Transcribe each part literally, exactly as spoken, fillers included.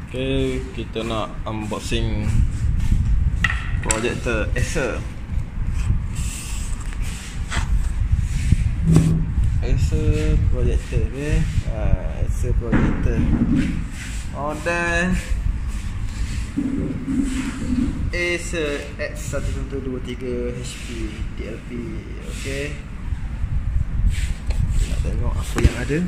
Okay, kita nak unboxing projector Acer Acer projector, okay. ha, Acer projector model Acer X satu satu dua tiga H P D L P. Okay, kita nak tengok apa yang ada.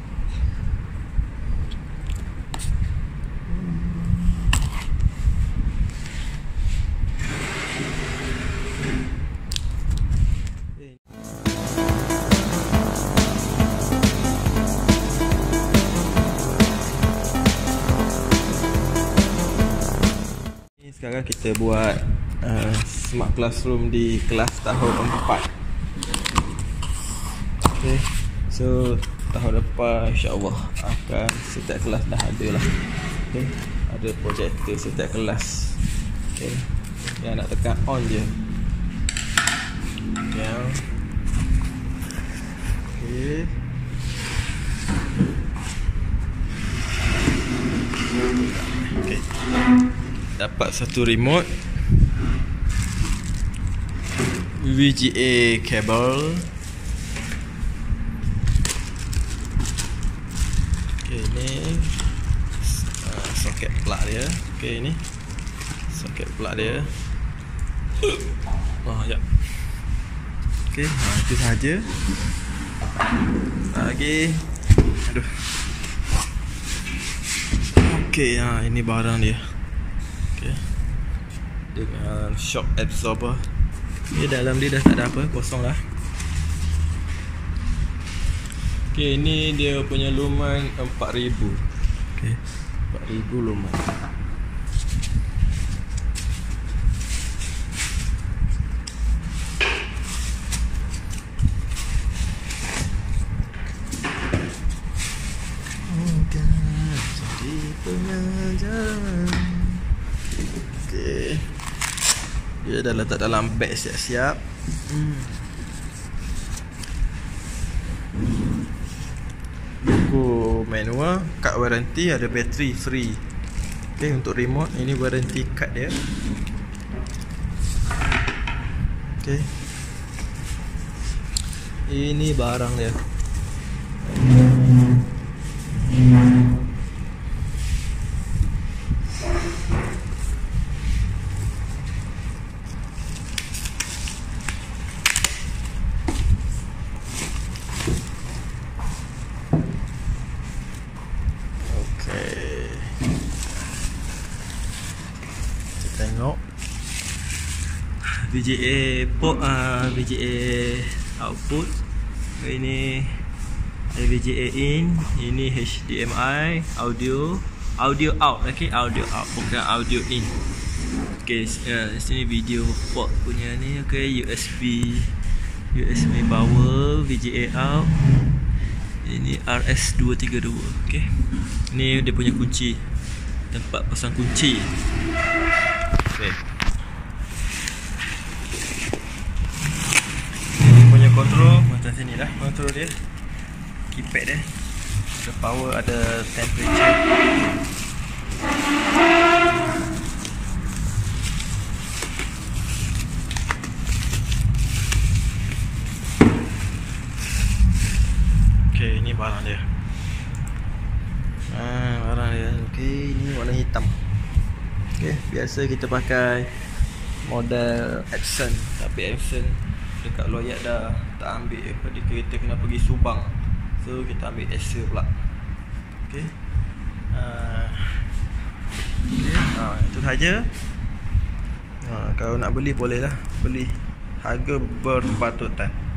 Sekarang kita buat uh, Smart Classroom di kelas tahun empat. Okay, so tahun depan insyaAllah akan setiap kelas dah ada lah. Okay, ada projektor setiap kelas. Okay, yang nak tekan on je. Yang Okay, okay. Dapat satu remote, V G A cable. Okay, ni uh, soket plug dia. Okay, ni soket plug dia. Oh ya. Okay, nah, itu sahaja. Lagi, aduh. Okay, ha, ini barang dia. Okay, dengan shock absorber. Okay, dalam dia dah tak ada apa, kosong lah. Okay, ini dia punya lumen empat ribu. Okay, empat ribu lumen. Jadi pengajaran. Okay, dia dah letak dalam beg siap-siap. hmm. Buku manual, kad warranty, ada bateri free. Okay, untuk remote ini warranty card dia. Okay, ini barang dia. Tengok V G A port, uh, V G A output. Ini V G A in, ini H D M I audio, audio out. Okay, audio out, bukan audio in. Okay, uh, sini video port punya ni. Okay, U S B, U S B power, V G A out. Ini R S dua tiga dua. Okay, ni dia punya kunci, tempat pasang kunci. Okay, ini punya kontrol macam sini lah. Kontrol dia, keypad dia, ada power, ada temperature. Okay, ini barang dia. Ah, barang dia. Okay, ini warna hitam. Okay, biasa kita pakai model Epson, tapi Epson dekat Loyak dah tak ambil. Pada kereta kena pergi Subang, so kita ambil Acer pula. Okay, uh, okay. Uh, itu saja. uh, Kalau nak beli boleh lah, beli harga berpatutan.